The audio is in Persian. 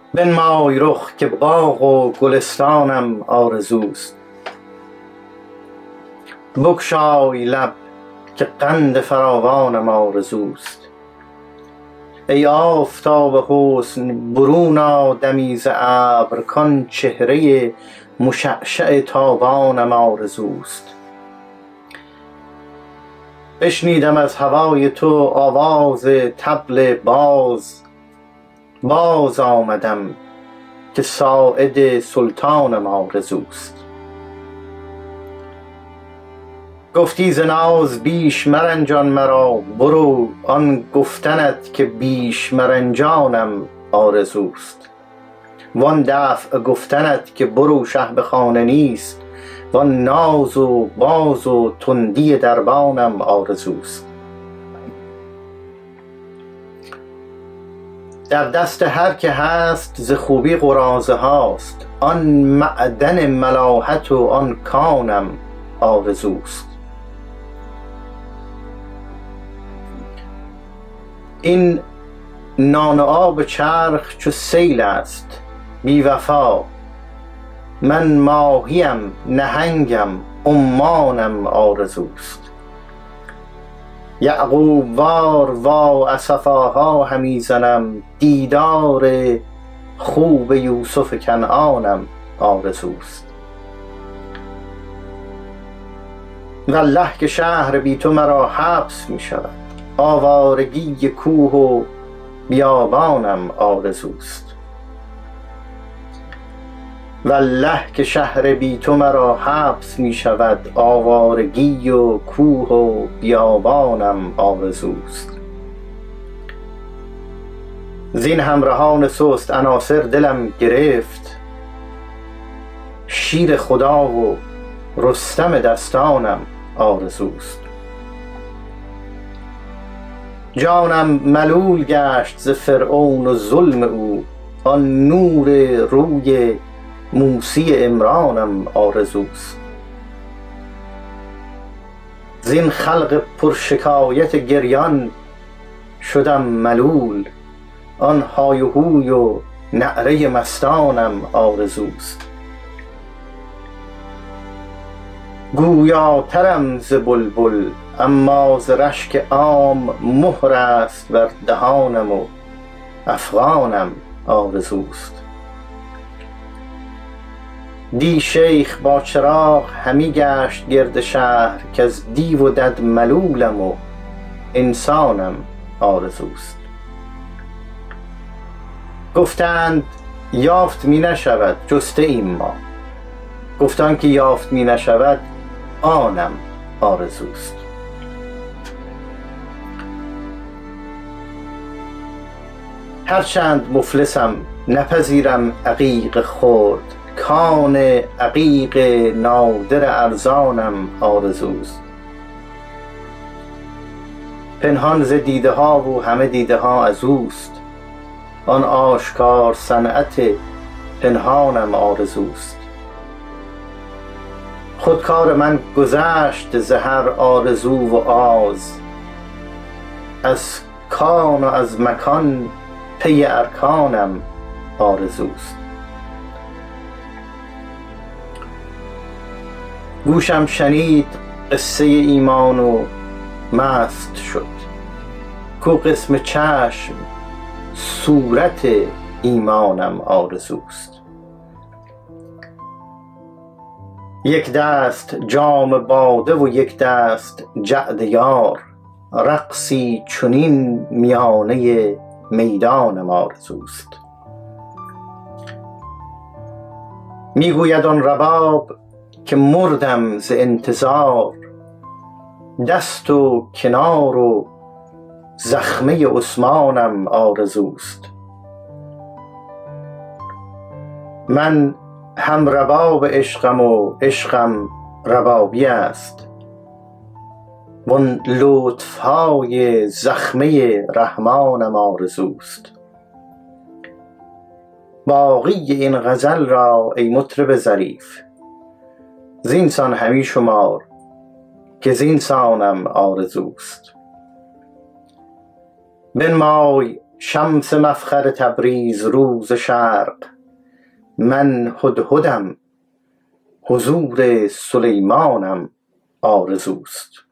بنمای رخ که باغ و گلستانم آرزوست. بگشای لب که قند فراوانم آرزوست. ای آفتاب حسن برون آ دمی ز ابر، کان چهره مشعشع تابانم آرزوست. بشنیدم از هوای تو آواز طبل باز آمدم که ساعد سلطانم آرزوست. گفتی ز ناز بیش مرنجان مرا، برو آن گفتنت که بیش مرنجانم آرزوست. وان دفع گفتنت که برو شه به خانه نیست، وان ناز و باز و تندی دربانم آرزوست. در دست هر که هست ز خوبی قراضه هاست، آن معدن ملاحت و آن کانم آرزوست. این نان و آب چرخ چو سیل است بی وفا، من ماهیم نهنگم عمانم آرزوست. یعقوب وار وا اسفاها همی زنم، دیدار خوب یوسف کنعانم آرزوست. والله که شهر بی تو مرا حبس می شود، آوارگی کوه و بیابانم آرزوست. والله که شهر بی تو مرا حبس می شود، آوارگی و کوه و بیابانم آرزوست. زین همرهان سست عناصر دلم گرفت، شیر خدا و رستم دستانم آرزوست. جانم ملول گشت ز فرعون و ظلم او، آن نور روی موسی عمرانم آرزوست. زین خلق پرشکایت گریان شدم ملول، آن های و هوی و نعره مستانم آرزوست. گویاترم ز بلبل اما ز رشک عام، مهر است بر دهانم و افغانم آرزوست. دی شیخ با چراغ همی گشت گرد شهر، که از دیو و دد ملولم و انسانم آرزوست. گفتند یافت می نشود جسته ایم ما، گفتان که یافت می نشود آنم آرزوست. هرچند مفلسم نپذیرم عقیق خرد، کان عقیق نادر ارزانم آرزوست. پنهان ز دیده ها و همه دیده ها از اوست، آن آشکار صنعت پنهانم آرزوست. خودکار من گذشت ز هر آرزو و آز، از کان و از مکان پی ارکانم آرزوست. گوشم شنید قصه ایمان و مست شد، کو قسم چشم صورت ایمانم آرزوست. یک دست جام باده و یک دست جعد یار، رقصی چنین میانه میدانم آرزوست. میگوید آن رباب که مردم ز انتظار، دست و کنار و زخمه عثمانم آرزوست. من هم رباب عشقم و عشقم ربابی است، وان لطفهای زخمه رحمانم آرزوست. باقی این غزل را ای مطرب ظریف، زینسان همی شمار که زینسانم آرزوست. بنمای شمس مفخر تبریز روز شرق، من هدهدم حضور سلیمانم آرزوست.